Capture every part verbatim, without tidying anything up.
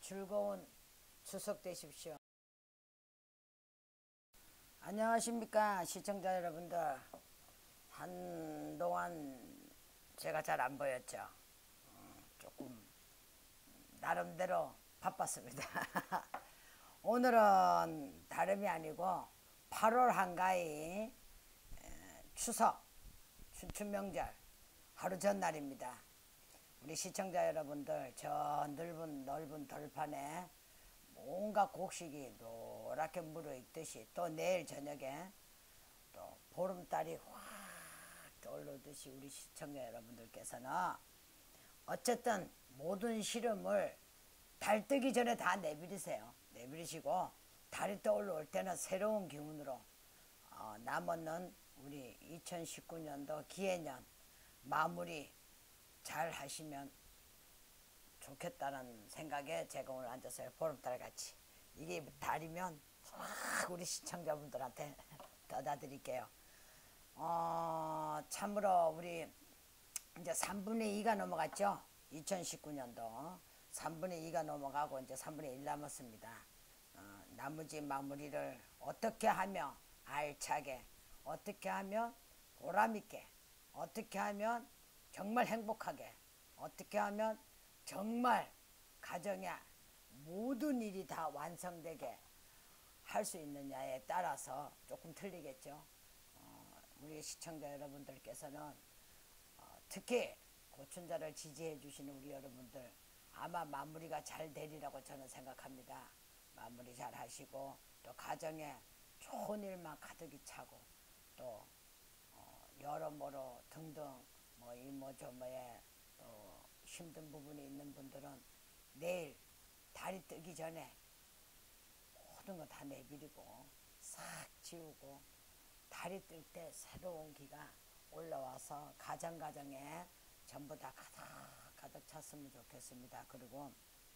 즐거운 추석 되십시오. 안녕하십니까 시청자 여러분들. 한동안 제가 잘 안 보였죠. 조금 나름대로 바빴습니다. 오늘은 다름이 아니고 팔월 한가위 추석 춘춘명절 하루 전날입니다. 우리 시청자 여러분들 저 넓은 넓은 들판에 온갖 곡식이 노랗게 물어있듯이 또 내일 저녁에 또 보름달이 확 떠오르듯이 우리 시청자 여러분들께서는 어쨌든 모든 시름을 달 뜨기 전에 다 내버리세요. 내버리시고 달이 떠올라올 때는 새로운 기운으로 어, 남았는 우리 이천십구 년도 기해년 마무리 잘 하시면 좋겠다는 생각에 제가 오늘 앉았어요. 보름달 같이. 이게 달이면 우리 시청자분들한테 떠다 드릴게요. 어, 참으로 우리 이제 삼분의 이가 넘어갔죠. 이천십구 년도 삼분의 이가 넘어가고 이제 삼분의 일 남았습니다. 어, 나머지 마무리를 어떻게 하며 알차게, 어떻게 하면 보람있게, 어떻게 하면 정말 행복하게, 어떻게 하면 정말 가정의 모든 일이 다 완성되게 할 수 있느냐에 따라서 조금 틀리겠죠. 어, 우리 시청자 여러분들께서는 어, 특히 고춘자를 지지해 주시는 우리 여러분들 아마 마무리가 잘 되리라고 저는 생각합니다. 마무리 잘 하시고 또 가정에 좋은 일만 가득히 차고 또 어, 여러모로 등등 뭐 이모저모에 또 힘든 부분이 있는 분들은 내일 달이 뜨기 전에 모든 거 다 내버리고 싹 지우고 달이 뜰 때 새로운 기가 올라와서 가정가정에 전부 다 가득 가득 찼으면 좋겠습니다. 그리고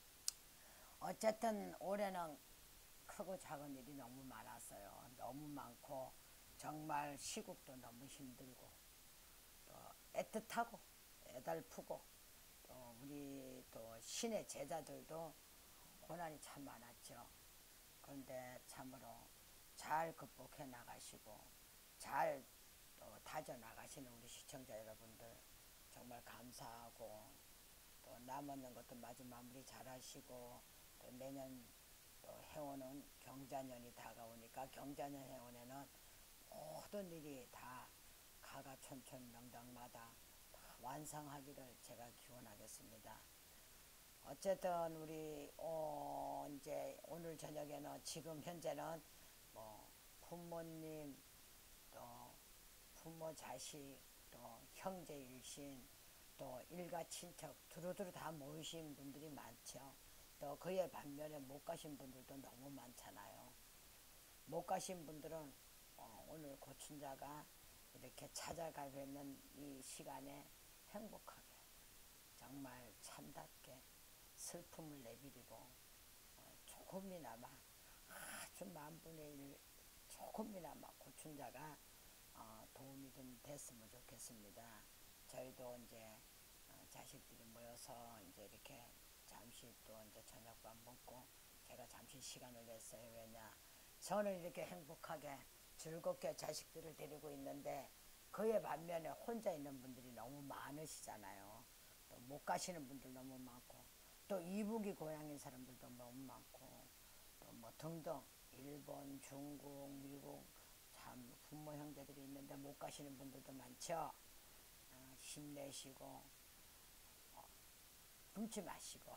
어쨌든 올해는 크고 작은 일이 너무 많았어요. 너무 많고 정말 시국도 너무 힘들고 또 애틋하고 애달프고 또 우리 또 신의 제자들도 고난이 참 많았죠. 그런데 참으로 잘 극복해 나가시고 잘 또 다져 나가시는 우리 시청자 여러분들 정말 감사하고 또 남았는 것도 마저 마무리 잘 하시고 또 내년 또 해오는 경자년이 다가오니까 경자년 해오에는 모든 일이 다 가가촌촌 명당마다 다 완성하기를 제가 기원하겠습니다. 어쨌든 우리 어 이제 오늘 저녁에는 지금 현재는 뭐 부모님 또 부모 자식 또 형제 일신 또 일가 친척 두루두루 다 모이신 분들이 많죠. 또 그에 반면에 못 가신 분들도 너무 많잖아요. 못 가신 분들은 어 오늘 고춘자가 이렇게 찾아가고 있는 이 시간에 행복하게 정말 참답게 슬픔을 내비리고 어 조금이나마 아주 만분의 일 조금이나마 고춘자가 어 도움이 좀 됐으면 좋겠습니다. 저희도 이제 어 자식들이 모여서 이제 이렇게 잠시 또 이제 저녁밥 먹고 제가 잠시 시간을 냈어요. 왜냐 저는 이렇게 행복하게 즐겁게 자식들을 데리고 있는데 그에 반면에 혼자 있는 분들이 너무 많으시잖아요. 또 못 가시는 분들 너무 많고 또 이북이 고향인 사람들도 너무 많고 또 뭐 등등 일본, 중국, 미국 참 부모 형제들이 있는데 못 가시는 분들도 많죠. 어, 힘내시고 어, 굶지 마시고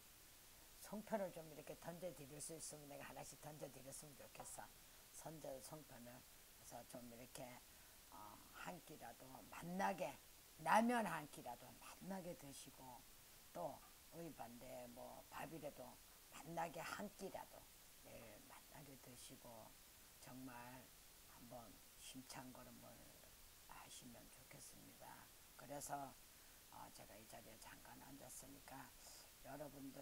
송편을 좀 이렇게 던져 드릴 수 있으면 내가 하나씩 던져 드렸으면 좋겠어. 선저 송편을 그래서 좀 이렇게 어, 한 끼라도 맛나게 라면 한 끼라도 맛나게 드시고 또 의반대 뭐 밥이라도 맛나게 한 끼라도 내일 맛나게 드시고 정말 한번 힘찬 걸음을 하시면 좋겠습니다. 그래서 어, 제가 이 자리에 잠깐 앉았으니까 여러분들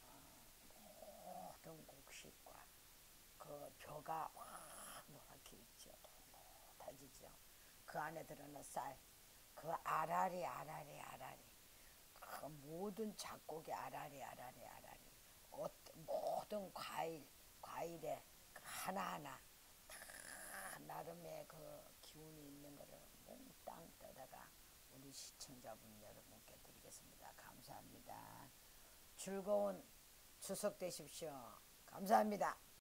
어, 모든 곡식과 그 벼가 확 노랗게 있죠. 노릇해지죠. 그 안에 들어있는 쌀, 그 아라리 아라리 아라리 그 모든 작곡의 아라리 아라리 아라리 과일에 그 하나하나 다 나름의 그 기운이 있는 거를 몽땅 떠다가 우리 시청자분 여러분께 드리겠습니다. 감사합니다. 즐거운 추석 되십시오. 감사합니다.